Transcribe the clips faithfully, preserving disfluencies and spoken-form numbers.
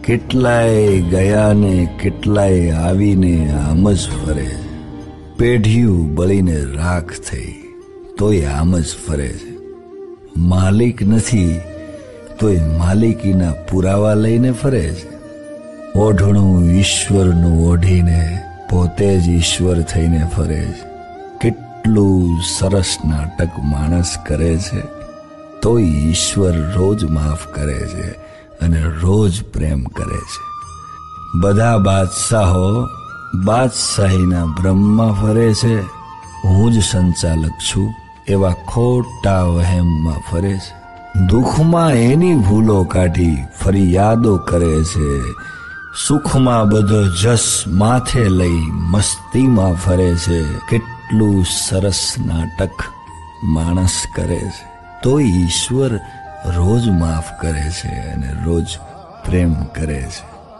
કેટલાય ગયા ને કેટલાય આવીને આમ જ ફરે છે. પેઢીયું બળીને રાખ થઈ તોય આમ જ ફરે છે. માલિક નથી તોય માલિકીના પુરાવા લઈને ફરે છે. ઓઢણું ઈશ્વરનું ઓઢીને પોતે જ ઈશ્વર થઈને ફરે છે. કેટલું સરસ નાટક માણસ કરે છે તોય ઈશ્વર રોજ માફ કરે છે અને રોજ પ્રેમ કરે છે. બધા બાદશાહો બાદશાહીના બ્રહ્મમાં ફરે છે. હું જ સંચાલક છું એવા ખોટા વહેમમાં ફરે છે. દુઃખમાં એની ભૂલો કાઢી ફરિયાદો કરે છે. સુખમાં બધો જસ માથે લઈ મસ્તીમાં ફરે છે. કેટલું સરસ નાટક માણસ કરે છે તોય ઈશ્વર રોજ માફ કરે છે અને રોજ પ્રેમ કરે છે.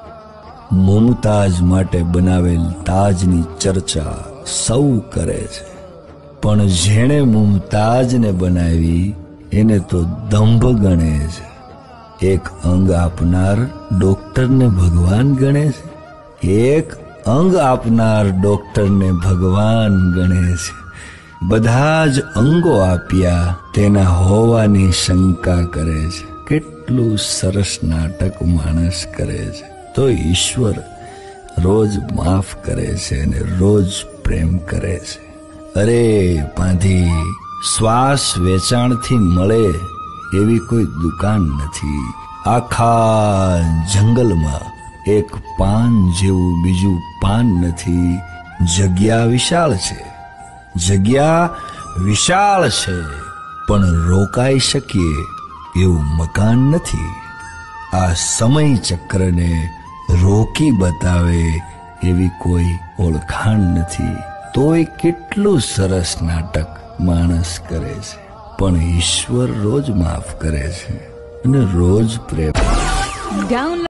મુમતાજ માટે બનાવેલ તાજની ચર્ચા સૌ કરે છે, પણ જેણે મુમતાજને બનાવી એને તો દંભ ગણે છે. એક અંગ આપનાર ડોક્ટરને ભગવાન ગણે છે. એક અંગ આપનાર ડોક્ટરને ભગવાન ગણે છે. બધા જ અંગો આપ્યા તેના હોવાની શંકા કરે છે. કેટલું સરસ નાટક માણસ કરે છે તો ઈશ્વર રોજ માફ કરે છે અને રોજ પ્રેમ કરે છે. અરે પાંધી, શ્વાસ વેચાણથી મળે એવી કોઈ દુકાન નથી. આખા જંગલમાં એક પાન જેવું બીજું પાન નથી. જગ્યા વિશાળ છે, જગ્યા વિશાળ છે, પણ રોકાઈ શકીએ એવું મકાન નથી. આ સમય ચક્રને રોકી બતાવે એવી કોઈ ઓળખાણ નથી. તોય કેટલું સરસ નાટક માણસ કરે છે, પણ ઈશ્વર રોજ માફ કરે છે અને રોજ પ્રેમ.